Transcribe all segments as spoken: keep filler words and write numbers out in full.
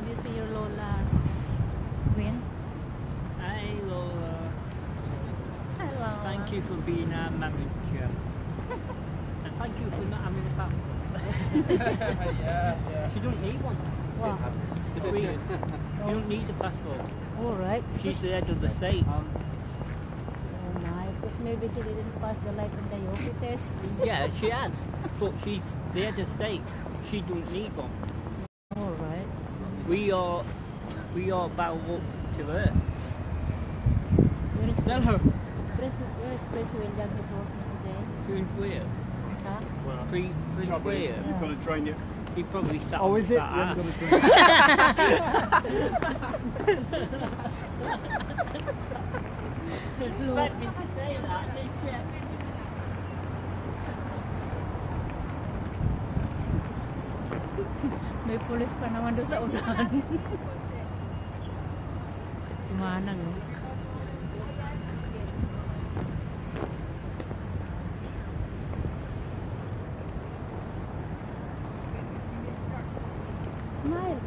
you see your Lola, Queen? Hi, Lola. Hello. Thank you for being our manager. And thank you for not having a passport. yeah, yeah. She don't need one. Wow. The Queen. She don't need a passport. All right. She's the head of the state. Oh my, because maybe she didn't pass the life and yoga test. Yeah, she has. But she's the head of state. She don't need one. All right. We are, we are bow up to her. Where is Tell her. Prince, where is Prince William? He's working today. Prince William. Huh? Well, Prince Prince William. you've got to train you. He probably sat Oh, on is it? that You ass. haven't got to train Let me to say that, didn't you? May pulis pa naman doon sa unahan. Si Manang, no? Smile.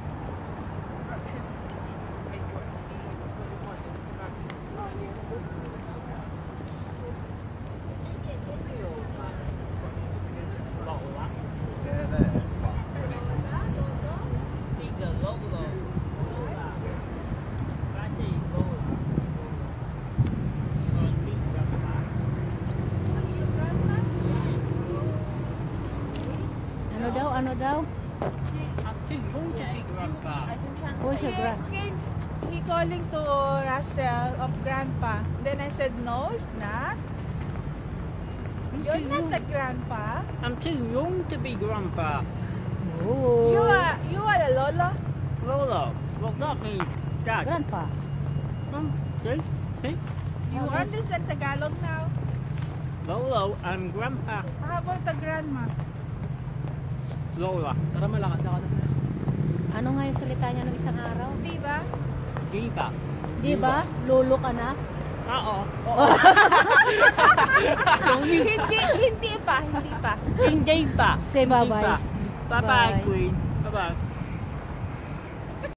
Ano daw? Ano daw? I'm too young to be grandpa. Who's your grand? He calling to Russell of grandpa. Then I said, no, it's not. You're not the grandpa. I'm too young to be grandpa. Oh. You are you are the lolo. Lolo, well that means dad. Grandpa. Mum, see? See? You Oh, yes. understand Tagalog now. Lolo, I'm grandpa. How about the grandma? Lola. Tara, malakad na ka na. Ano nga yung salita niya ng isang araw? Di ba? Diba? Di ba? Lolo ka na? Oo. Oo. hindi, hindi pa, hindi pa. Hindi pa. Say Hindi bye-bye. pa. Bye-bye, Bye. Queen. Bye-bye.